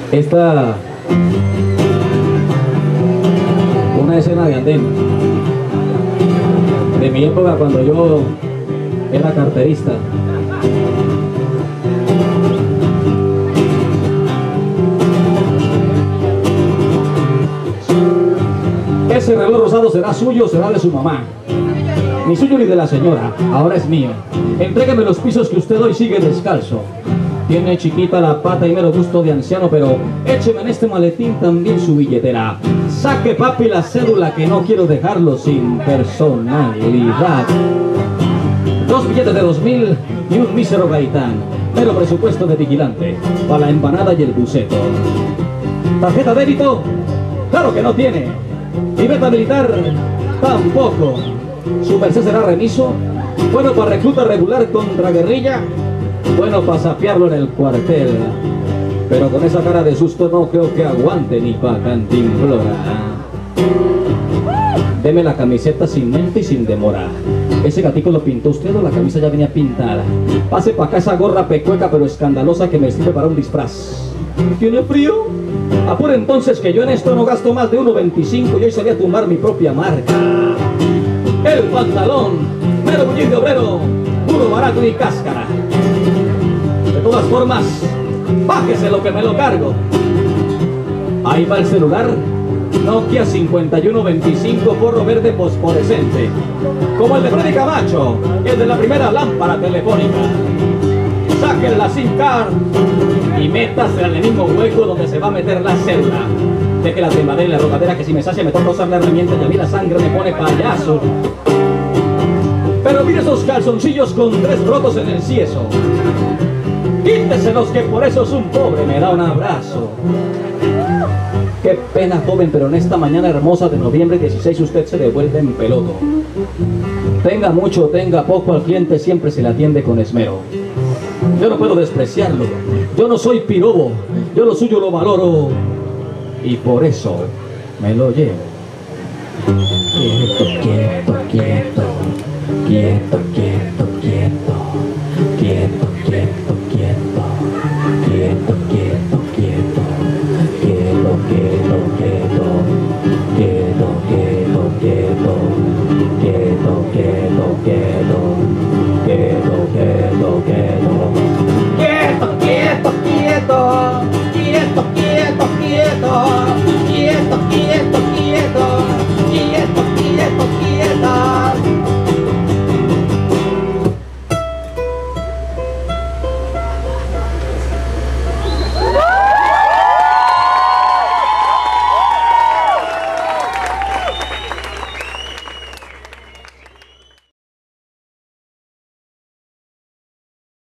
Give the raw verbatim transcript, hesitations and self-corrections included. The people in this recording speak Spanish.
Esta, una escena de andén, de mi época cuando yo era carterista. Ese reloj rosado será suyo o será de su mamá. Ni suyo ni de la señora, ahora es mío. Entrégueme los pisos que usted hoy sigue descalzo. Tiene chiquita la pata y mero gusto de anciano, pero écheme en este maletín también su billetera. Saque, papi, la cédula que no quiero dejarlo sin personalidad. Dos billetes de dos mil y un mísero gaitán. Mero presupuesto de vigilante para la empanada y el buceto. ¿Tarjeta débito? Claro que no tiene. ¿Libreta militar? Tampoco. ¿Su merced será remiso? Bueno para recluta regular contra guerrilla. Bueno para sapearlo en el cuartel. Pero con esa cara de susto no creo que aguante ni pa' cantimplora. Deme la camiseta sin mente y sin demora. ¿Ese gatico lo pintó usted o la camisa ya venía pintada? Pase pa' acá esa gorra pecueca pero escandalosa que me sirve para un disfraz. ¿Tiene frío? Apure entonces que yo en esto no gasto más de uno veinticinco y hoy salí a tumbar mi propia marca. El pantalón, mero bullín de obrero, puro barato y cáscara. De todas formas, bájese lo que me lo cargo. Ahí va el celular, Nokia cincuenta y uno veinticinco forro verde fosforescente, como el de Freddy Camacho, el de la primera lámpara telefónica. Saquen la SIM card y métase al mismo hueco donde se va a meter la célula. Deje la tembladera y la rogadera que si me sacia me toca usar la herramienta y a mí la sangre me pone payaso. Pero mire esos calzoncillos con tres rotos en el cieso. Quíteselos que por eso es un pobre, me da un abrazo. Qué pena, joven, pero en esta mañana hermosa de noviembre dieciséis usted se devuelve en peloto. Tenga mucho o tenga poco, al cliente siempre se le atiende con esmero. Yo no puedo despreciarlo, yo no soy pirobo, yo lo suyo lo valoro y por eso me lo llevo. Quieto, quieto, quieto, quieto, quieto, quieto, quieto.